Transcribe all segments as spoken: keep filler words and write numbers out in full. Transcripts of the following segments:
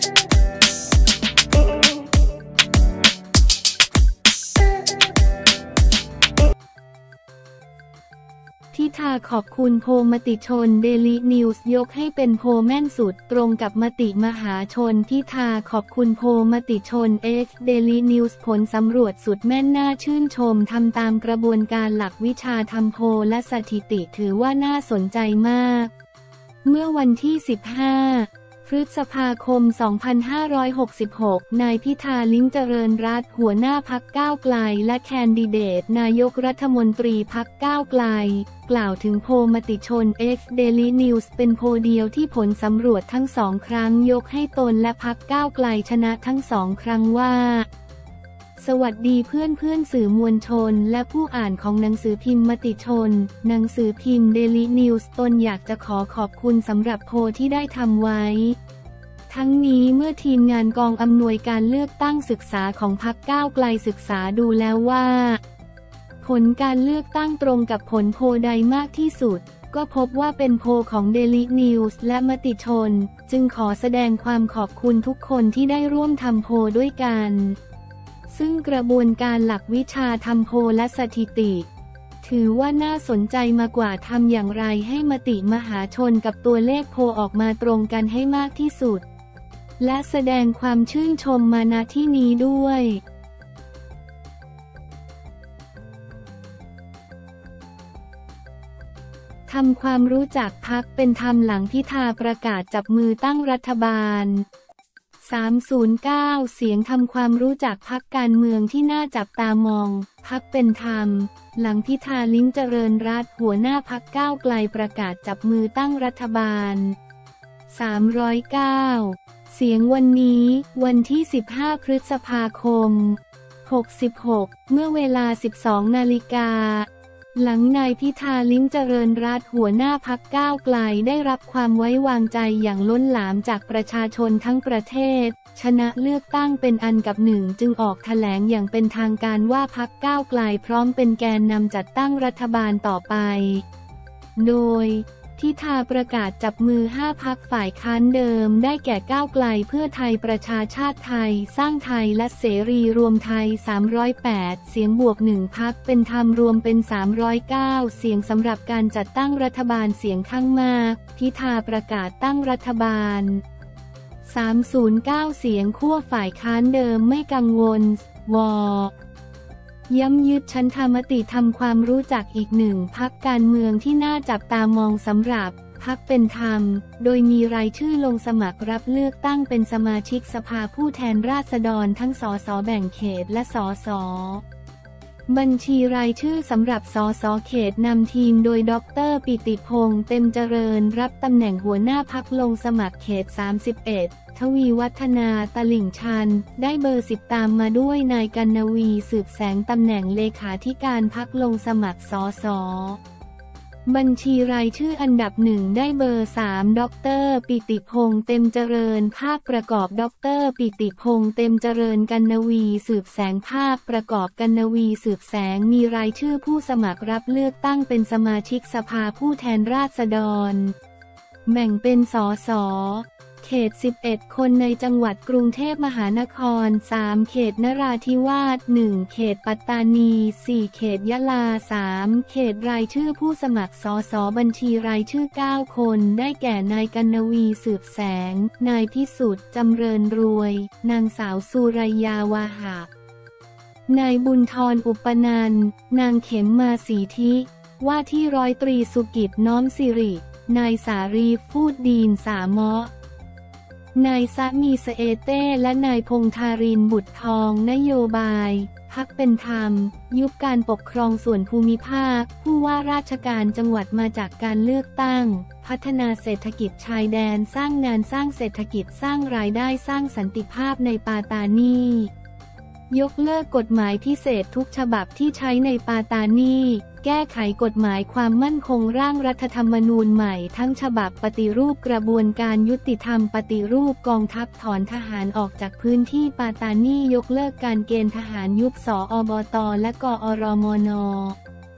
พิธาขอบคุณโพลมติชนเดลินิวส์ยกให้เป็นโพลแม่นสุดตรงกับมติมหาชนพิธาขอบคุณโพลมติชน X เดลินิวส์ผลสำรวจสุดแม่นน่าชื่นชมทำตามกระบวนการหลักวิชาทำโพลและสถิติถือว่าน่าสนใจมากเมื่อวันที่สิบห้าพฤษภาคม สองพันห้าร้อยหกสิบหก นายพิธา ลิ้มเจริญรัตน์หัวหน้าพรรคก้าวไกลและแคนดิเดตนายกรัฐมนตรีพรรคก้าวไกลกล่าวถึงโพลมติชน X Daily News เป็นโพลเดียวที่ผลสำรวจทั้งสองครั้งยกให้ตนและพรรคก้าวไกลชนะทั้งสองครั้งว่าสวัสดีเพื่อนเพื่อนสื่อมวลชนและผู้อ่านของหนังสือพิมพ์มติชนหนังสือพิมพ์ Daily News ตนอยากจะขอขอบคุณสำหรับโพลที่ได้ทำไว้ทั้งนี้เมื่อทีมงานกองอำนวยการเลือกตั้งศึกษาของพรรคก้าวไกลศึกษาดูแล้วว่าผลการเลือกตั้งตรงกับผลโพลใดมากที่สุดก็พบว่าเป็นโพลของ Daily News และมติชนจึงขอแสดงความขอบคุณทุกคนที่ได้ร่วมทำโพลด้วยกันซึ่งกระบวนการหลักวิชาทำโพลและสถิติถือว่าน่าสนใจมากกว่าทำอย่างไรให้มติมหาชนกับตัวเลขโพลออกมาตรงกันให้มากที่สุดและแสดงความชื่นชมมาณที่นี้ด้วยทำความรู้จักพรรคเป็นธรรมหลังพิธาประกาศจับมือตั้งรัฐบาลสามศูนย์เก้าเสียงทำความรู้จักพรรคการเมืองที่น่าจับตามองพรรคเป็นธรรมหลังพิธา ลิ้มเจริญรัตน์หัวหน้าพรรคก้าวไกลประกาศจับมือตั้งรัฐบาลสามศูนย์เก้าเสียงวันนี้วันที่สิบห้าพฤษภาคมหกสิบหกเมื่อเวลา สิบสองนาฬิกาหลังนายพิธา ลิ้มเจริญรัตน์หัวหน้าพรรคก้าวไกลได้รับความไว้วางใจอย่างล้นหลามจากประชาชนทั้งประเทศชนะเลือกตั้งเป็นอันดับหนึ่งจึงออกแถลงอย่างเป็นทางการว่าพรรคก้าวไกลพร้อมเป็นแกนนำจัดตั้งรัฐบาลต่อไปโดยพิธาประกาศจับมือห้าพรรคฝ่ายค้านเดิมได้แก่ก้าวไกลเพื่อไทยประชาชาติไทยสร้างไทยและเสรีรวมไทยสามศูนย์แปดเสียงบวกหนึ่งพรรคเป็นธรรมรวมเป็นสามศูนย์เก้าเสียงสำหรับการจัดตั้งรัฐบาลเสียงข้างมากพิธาประกาศตั้งรัฐบาลสามศูนย์เก้าเสียงขั้วฝ่ายค้านเดิมไม่กังวลวย้ำยึดฉันทามติทำความรู้จักอีกหนึ่งพรรคการเมืองที่น่าจับตามองสำหรับพรรคเป็นธรรมโดยมีรายชื่อลงสมัครรับเลือกตั้งเป็นสมาชิกสภาผู้แทนราษฎรทั้งสสแบ่งเขตและสสบัญชีรายชื่อสำหรับสสเขตนำทีมโดยดร.ปิติพงษ์เต็มเจริญรับตำแหน่งหัวหน้าพรรคลงสมัครเขตสามสิบเอ็ดทวีวัฒนาตลิ่งชันได้เบอร์สิบตามมาด้วยนายกรณวีสืบแสงตำแหน่งเลขาธิการพรรคลงสมัครสสบัญชีรายชื่ออันดับหนึ่งได้เบอร์สามดร.ปิติพงษ์เต็มเจริญภาพประกอบดร.ปิติพงษ์เต็มเจริญกรณวีสืบแสงภาพประกอบกรณวีสืบแสงมีรายชื่อผู้สมัครรับเลือกตั้งเป็นสมาชิกสภาผู้แทนราษฎรแบ่งเป็นสสเขตสิบเอ็ดคนในจังหวัดกรุงเทพมหานครสามเขตนราธิวาสหนึ่งเขตปัตตานีสี่เขตยะลาสามเขตรายชื่อผู้สมัครสสบัญชีรายชื่อเก้าคนได้แก่นายกรณวีสืบแสงนายพิสุทธิ์จำเริญรวยนางสาวสุรยาวาหะนายบุญธรอุปนันท์นางเข็มมาสีทิว่าที่ร้อยตรีสุกิจน้อมสิรินายสารีฟูดดีนสามะนายซะมีสเอเต้และนายพงธารินบุตรทองนโยบายพรรคเป็นธรรมยุบการปกครองส่วนภูมิภาคผู้ว่าราชการจังหวัดมาจากการเลือกตั้งพัฒนาเศรษฐกิจชายแดนสร้างงานสร้างเศรษฐกิจสร้างรายได้สร้างสันติภาพในปาตานียกเลิกกฎหมายพิเศษทุกฉบับที่ใช้ในปาตานีแก้ไขกฎหมายความมั่นคงร่างรัฐธรรมนูญใหม่ทั้งฉบับปฏิรูปกระบวนการยุติธรรมปฏิรูปกองทัพถอนทหารออกจากพื้นที่ปาตานียกเลิกการเกณฑ์ทหารยุบสอบตและกอรมน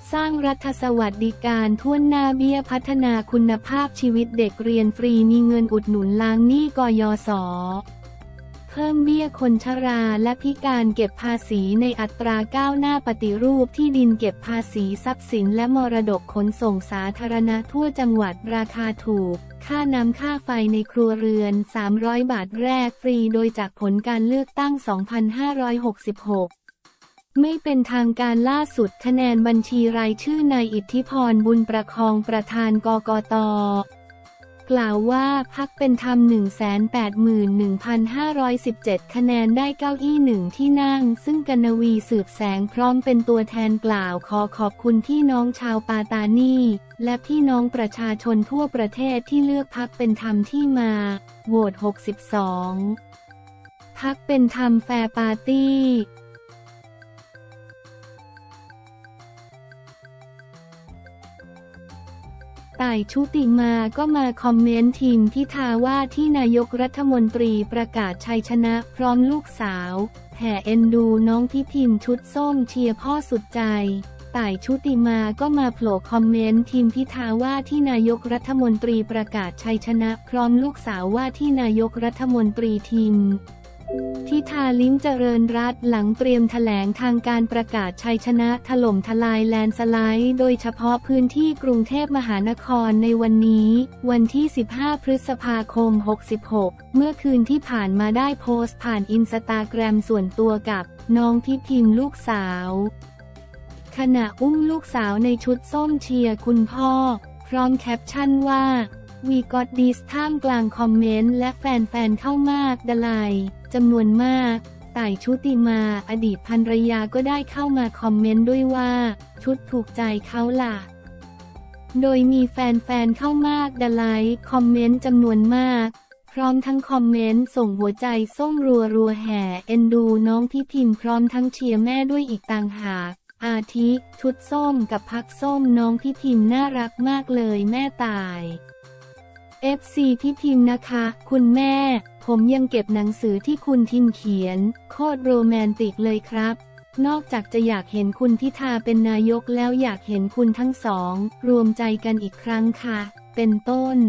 สร้างรัฐสวัสดิการทั่วหน้าเบี้ยพัฒนาคุณภาพชีวิตเด็กเรียนฟรีมีเงินอุดหนุนล้างหนี้กยศ.เพิ่มเบี้ยคนชราและพิการเก็บภาษีในอัตราก้าวหน้าปฏิรูปที่ดินเก็บภาษีทรัพย์สินและมรดกขนส่งสาธารณะทั่วจังหวัดราคาถูกค่าน้ำค่าไฟในครัวเรือนสามร้อยบาทแรกฟรีโดยจากผลการเลือกตั้งสองพันห้าร้อยหกสิบหกไม่เป็นทางการล่าสุดคะแนนบัญชีรายชื่อนายอิทธิพรบุญประคองประธานกกต.กล่าวว่าพรรคเป็นธรรม หนึ่งแสนแปดหมื่นหนึ่งพันห้าร้อยสิบเจ็ด คะแนนได้เก้าอี้หนึ่งที่นั่งซึ่งกนวีสืบแสงพร้อมเป็นตัวแทนกล่าวขอขอบคุณพี่น้องชาวปาตานีและพี่น้องประชาชนทั่วประเทศที่เลือกพรรคเป็นธรรมที่มาโหวตหกสิบสองพรรคเป็นธรรมแฟร์ปาร์ตี้ต่ายชุติมาก็มาคอมเมนต์ทีมพิธาว่าที่นายกรัฐมนตรีประกาศชัยชนะพร้อมลูกสาวแห่เอ็นดูน้องพี่พิมพ์ชุดส้มเชียร์พ่อสุดใจต่ายชุติมาก็มาโผล่คอมเมนต์ทีมพิธาว่าที่นายกรัฐมนตรีประกาศชัยชนะพร้อมลูกสาวว่าที่นายกรัฐมนตรีทีมทิธาลิ้มเจริญรัตน์หลังเตรียมแถลงทางการประกาศชัยชนะถล่มทลายแลนสไลด์โดยเฉพาะพื้นที่กรุงเทพมหานครในวันนี้วันที่สิบห้าพฤษภาคมหกสิบหกเมื่อคืนที่ผ่านมาได้โพสต์ผ่านอินสตาแกรมส่วนตัวกับน้องพี่พิมพ์ลูกสาวขณะอุ้มลูกสาวในชุดส้มเชียร์คุณพ่อพร้อมแคปชั่นว่าWe got this ท่ามกลางคอมเมนต์และแฟนๆเข้ามากดไลจำนวนมากต่ายชุติมาอดีตภรรยาก็ได้เข้ามาคอมเมนต์ด้วยว่าชุดถูกใจเขาล่ะโดยมีแฟนๆเข้ามากดไลคอมเมนต์จำนวนมากพร้อมทั้งคอมเมนต์ส่งหัวใจส้มรัวรัวแห่เอ็นดูน้องพี่พิมพ์พร้อมทั้งเชียร์แม่ด้วยอีกต่างหากอาทิชุดส้มกับพักส้มน้องพี่พิมพ์น่ารักมากเลยแม่ตายเอฟ ซี พี่พิมพ์นะคะคุณแม่ผมยังเก็บหนังสือที่คุณทิมเขียนโคตรโรแมนติกเลยครับนอกจากจะอยากเห็นคุณพิธาเป็นนายกแล้วอยากเห็นคุณทั้งสองรวมใจกันอีกครั้งค่ะเป็นต้น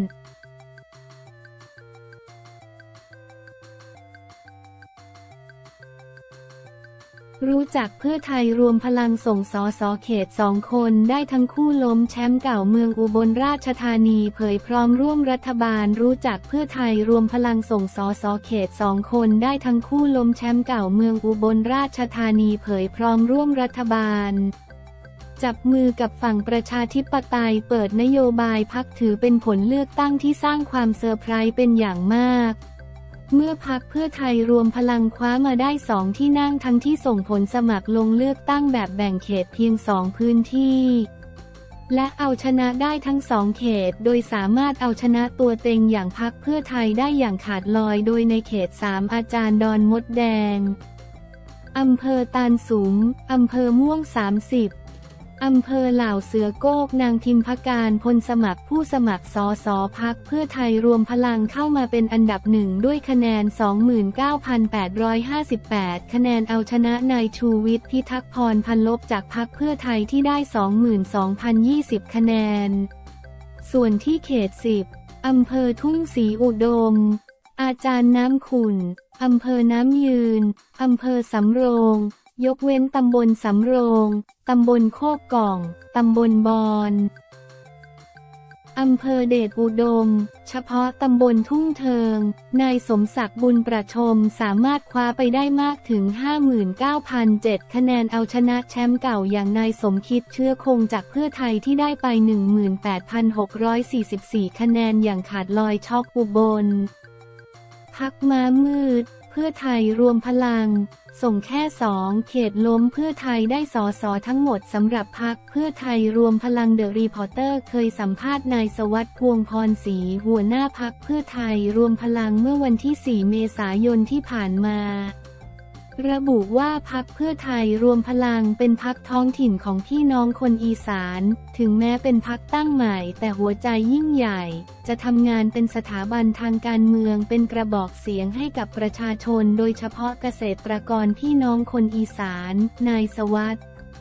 รู้จักเพื่อไทยรวมพลังส่งสสเขตสองคนได้ทั้งคู่ล้มแชมป์เก่าเมืองอุบลราชธานีเผยพร้อมร่วมรัฐบาลรู้จักเพื่อไทยรวมพลังส่งสสเขตสองคนได้ทั้งคู่ล้มแชมป์เก่าเมืองอุบลราชธานีเผยพร้อมร่วมรัฐบาลจับมือกับฝั่งประชาธิปไตยเปิดนโยบายพรรคถือเป็นผลเลือกตั้งที่สร้างความเซอร์ไพรส์เป็นอย่างมากเมื่อพรรคเพื่อไทยรวมพลังคว้ามาได้สองที่นั่งทั้งที่ส่งผลสมัครลงเลือกตั้งแบบแบ่งเขตเพียงสองพื้นที่และเอาชนะได้ทั้งสองเขตโดยสามารถเอาชนะตัวเต็งอย่างพรรคเพื่อไทยได้อย่างขาดลอยโดยในเขตสามอาจารย์ดอนมดแดงอำเภอตาลสุมอำเภอม่วงสามสิบอำเภอเหล่าเสือโกกนางพิมพการพลสมัครผู้สมัครสสพรรคเพื่อไทยรวมพลังเข้ามาเป็นอันดับหนึ่งด้วยคะแนน สองหมื่นเก้าพันแปดร้อยห้าสิบแปด คะแนนเอาชนะนายชูวิทย์พิทักษ์พรพันลบจากพรรคเพื่อไทยที่ได้ สองหมื่นสองพันยี่สิบ คะแนนส่วนที่เขตสิบอำเภอทุ่งศรีอุดมอาจารย์น้ำขุ่นอำเภอน้ำยืนอำเภอสำโรงยกเว้นตำบลสำโรงตำบลโคกก่องตำบลบอนอำเภอเดชอุดมเฉพาะตำบลทุ่งเทิงนายสมศักดิ์บุญประชมสามารถคว้าไปได้มากถึง ห้าหมื่นเก้าพันเจ็ด คะแนนเอาชนะแชมป์เก่าอย่างนายสมคิดเชื้อคงจากเพื่อไทยที่ได้ไป หนึ่งหมื่นแปดพันหกร้อยสี่สิบสี่ คะแนนอย่างขาดลอยช็อกอุบลพรรคม้ามืดเพื่อไทยรวมพลังส่งแค่สองเขตล้มเพื่อไทยได้สสทั้งหมดสำหรับพรรคเพื่อไทยรวมพลังเดอะรีพอร์เตอร์เคยสัมภาษณ์นายสวัสดิ์พวงพรศรีหัวหน้าพรรคเพื่อไทยรวมพลังเมื่อวันที่สี่เมษายนที่ผ่านมาระบุว่าพรรคเพื่อไทยรวมพลังเป็นพรรคท้องถิ่นของพี่น้องคนอีสานถึงแม้เป็นพรรคตั้งใหม่แต่หัวใจยิ่งใหญ่จะทำงานเป็นสถาบันทางการเมืองเป็นกระบอกเสียงให้กับประชาชนโดยเฉพาะเกษตรกรพี่น้องคนอีสานนายสวัสดิ์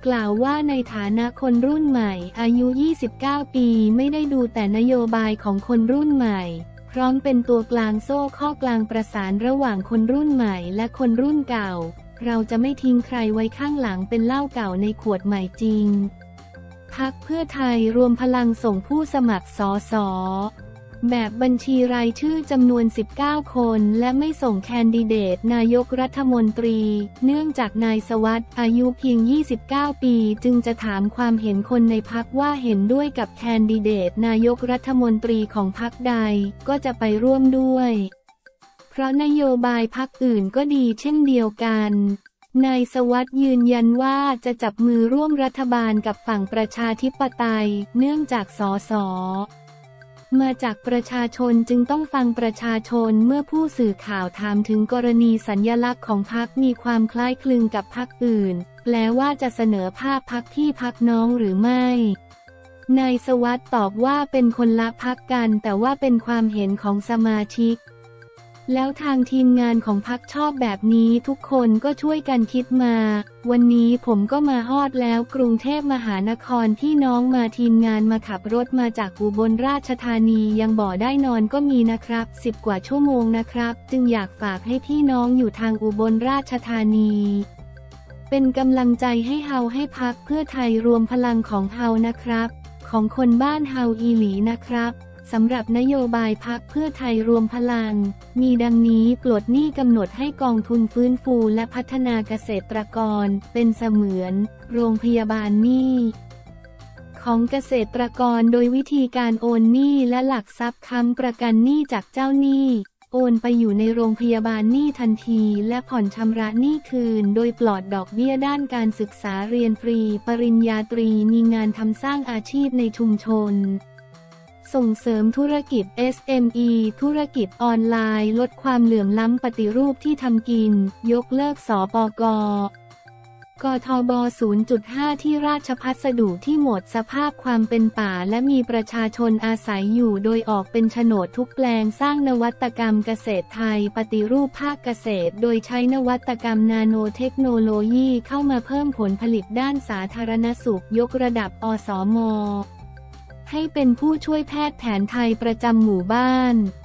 กล่าวว่าในฐานะคนรุ่นใหม่อายุ ยี่สิบเก้า ปีไม่ได้ดูแต่นโยบายของคนรุ่นใหม่พร้อมเป็นตัวกลางโซ่ข้อกลางประสานระหว่างคนรุ่นใหม่และคนรุ่นเก่าเราจะไม่ทิ้งใครไว้ข้างหลังเป็นเหล้าเก่าในขวดใหม่จริงพรรคเพื่อไทยรวมพลังส่งผู้สมัครสสแบบบัญชีรายชื่อจำนวน สิบเก้า คนและไม่ส่งแคนดิเดตนายกรัฐมนตรีเนื่องจากนายสวัสดิ์อายุเพียง ยี่สิบเก้า ปีจึงจะถามความเห็นคนในพรรคว่าเห็นด้วยกับแคนดิเดตนายกรัฐมนตรีของพรรคใดก็จะไปร่วมด้วยเพราะนโยบายพรรคอื่นก็ดีเช่นเดียวกันนายสวัสดิ์ยืนยันว่าจะจับมือร่วมรัฐบาลกับฝั่งประชาธิปไตยเนื่องจากสสมาจากประชาชนจึงต้องฟังประชาชนเมื่อผู้สื่อข่าวถามถึงกรณีสัญลักษณ์ของพรรคมีความคล้ายคลึงกับพรรคอื่นแปลว่าจะเสนอภาพพรรคพี่พรรคน้องหรือไม่นายสวัสดิ์ตอบว่าเป็นคนละพรรคกันแต่ว่าเป็นความเห็นของสมาชิกแล้วทางทีมงานของพรรคชอบแบบนี้ทุกคนก็ช่วยกันคิดมาวันนี้ผมก็มาฮอดแล้วกรุงเทพมหานครพี่น้องมาทีมงานมาขับรถมาจากอุบลราชธานียังบ่ได้นอนก็มีนะครับสิบกว่าชั่วโมงนะครับจึงอยากฝากให้พี่น้องอยู่ทางอุบลราชธานีเป็นกำลังใจให้เฮาให้พรรคเพื่อไทยรวมพลังของเฮานะครับของคนบ้านเฮาอีหลีนะครับสำหรับนโยบายพรรคเพื่อไทยรวมพลังมีดังนี้ปลดหนี้กำหนดให้กองทุนฟื้นฟูและพัฒนาเกษตรกรเป็นเสมือนโรงพยาบาลหนี้ของเกษตรกรโดยวิธีการโอนหนี้และหลักทรัพย์ค้ำประกันหนี้จากเจ้าหนี้โอนไปอยู่ในโรงพยาบาลหนี้ทันทีและผ่อนชำระหนี้คืนโดยปลอดดอกเบี้ยด้านการศึกษาเรียนฟรีปริญญาตรีมีงานทำสร้างอาชีพในชุมชนส่งเสริมธุรกิจ เอส เอ็ม อี ธุรกิจออนไลน์ลดความเหลื่อมล้ำปฏิรูปที่ทำกินยกเลิกสปก.กทบ ศูนย์จุดห้า ที่ราชพัสดุที่หมดสภาพความเป็นป่าและมีประชาชนอาศัยอยู่โดยออกเป็นโฉนดทุกแปลงสร้างนวัตกรรมเกษตรไทยปฏิรูปภาคเกษตรโดยใช้นวัตกรรมนาโนเทคโนโลยีเข้ามาเพิ่มผลผลิตด้านสาธารณสุขยกระดับอสม.ให้เป็นผู้ช่วยแพทย์แผนไทยประจำหมู่บ้าน